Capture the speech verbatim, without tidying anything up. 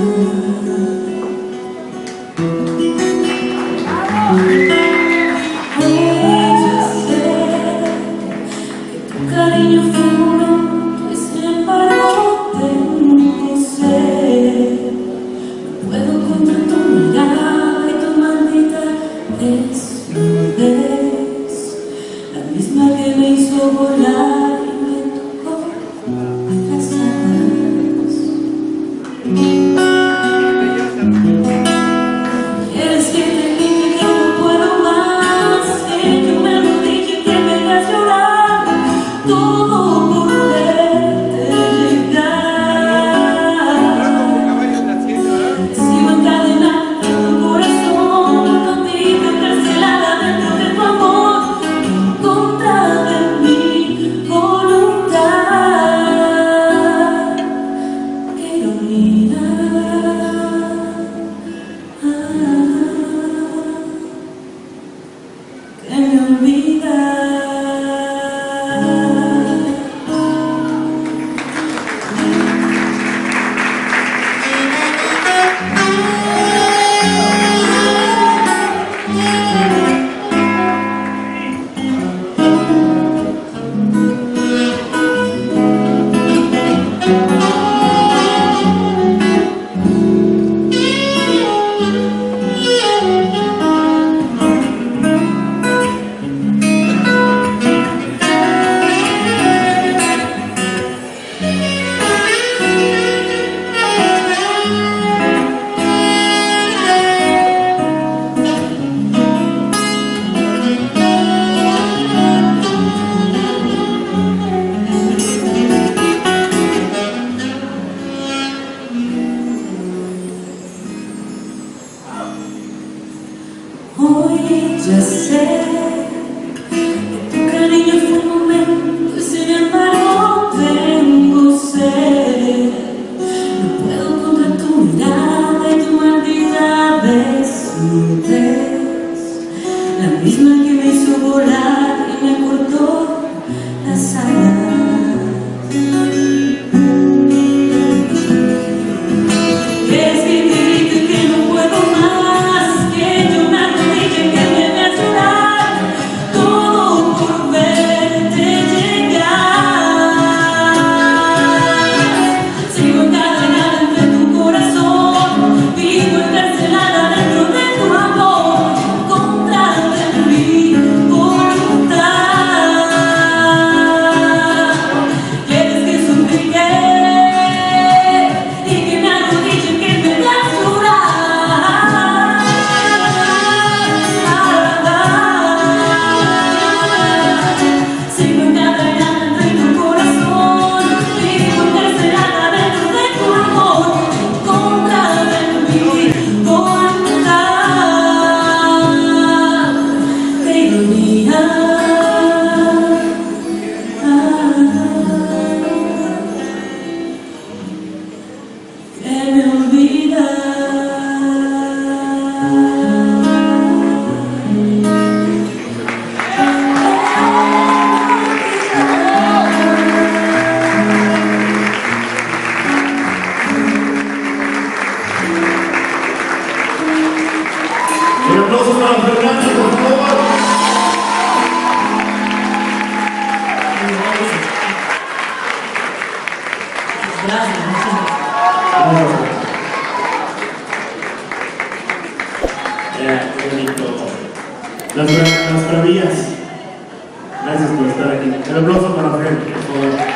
Ya sé que tu cariño fue un momento y sin embargo tengo sed. No puedo contra tu mirada y tu maldita desnudez, la misma que me hizo volar y me cortó las alas. Un aplauso para Fernando, por favor. Gracias. Eh, qué bonito. Las, las maravillas. Gracias por estar aquí. Un aplauso para Fernando, por favor.